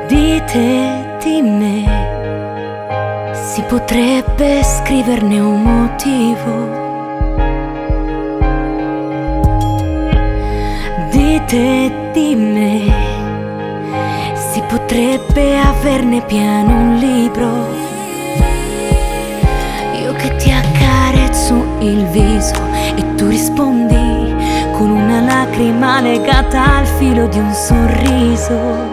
Di te, di me, si potrebbe scriverne un motivo. Di te, di me, si potrebbe averne pieno un libro. Io che ti accarezzo il viso e tu rispondi con una lacrima legata al filo di un sorriso.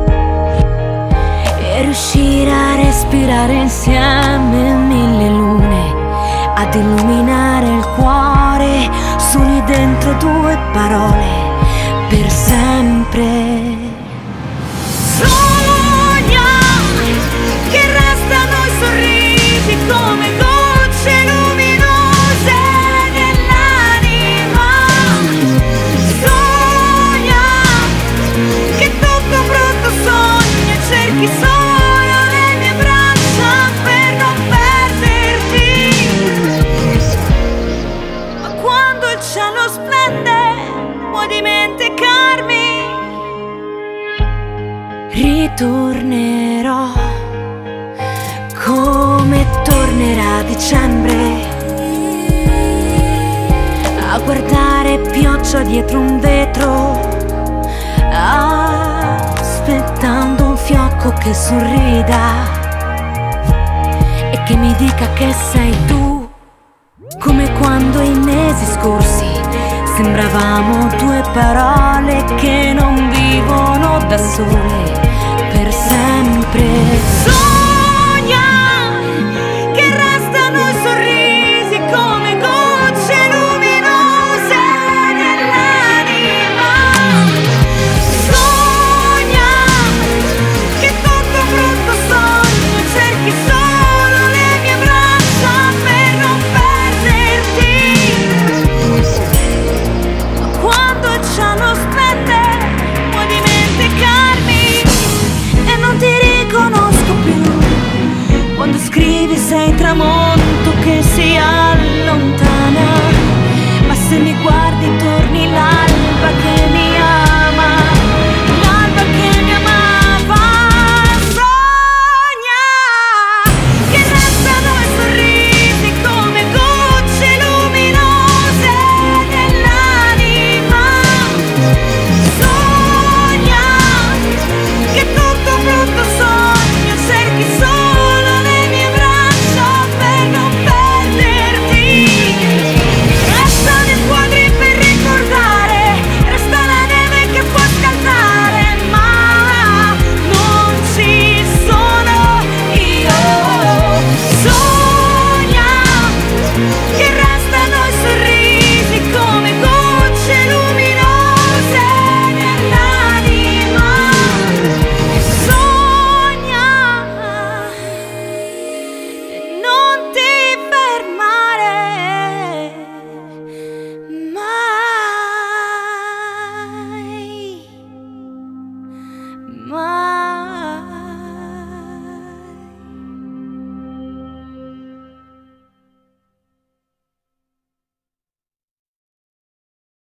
E riuscire a respirare insieme mille lune, ad illuminare il cuore, soli dentro due parole, per sempre. Sogna che restano i sorrisi come gocce luminose nell'anima. Sogna che tutto un brutto sogno e cerchi solo le mie braccia per non perderti. Ma quando il cielo splende puoi dimenticarmi. Ritornerò come tornerà dicembre, a guardare pioggia dietro un vetro, aspettando un fiocco che sorrida e che mi dica che sei tu. Come quando i mesi scorsi sembravamo due parole che non vivono da sole,